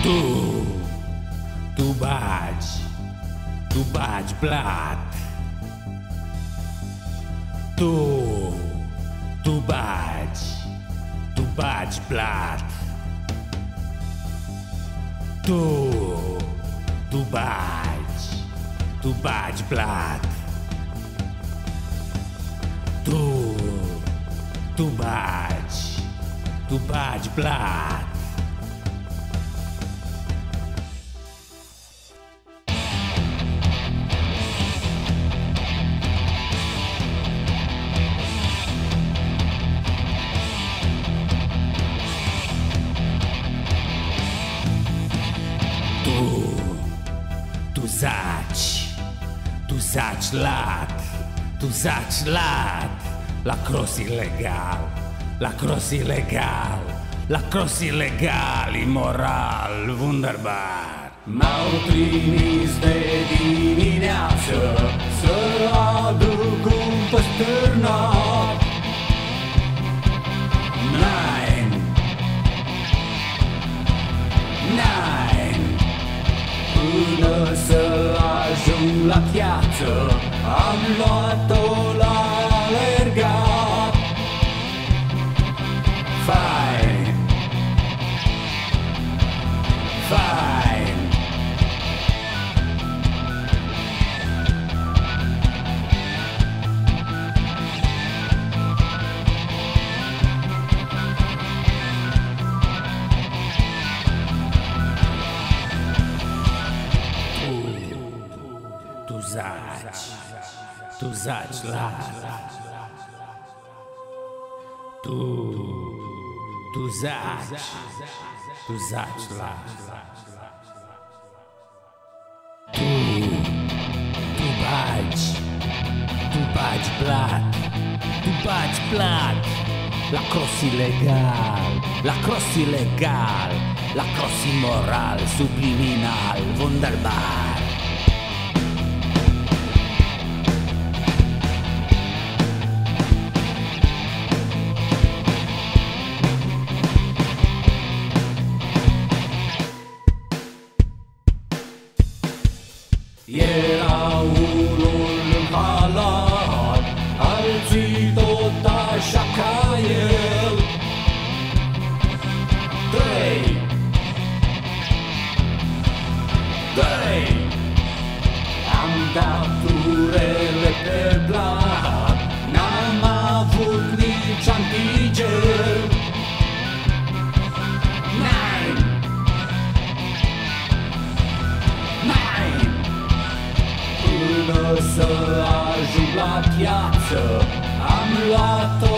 Tu bagi blat. Tu bagi blat. Tu bagi blat. Tu bagi blat. Tu zaci lat, la cross ilegal, imoral, wunderbar. M-au trimis de dimineață să aduc un păstârnat. Nein, până să ajung la piață am luat-o la alergat. Fine. Tu zaci lat. Tu zaci lat. Tu bagi blat. La cross ilegal, la cross imoral, subliminal, wunderbar. Era unul în halat, alții tot așa ca el. Trei am dat urele pe blat, n-am avut nici antigel. Până să ajung la piață am luat-o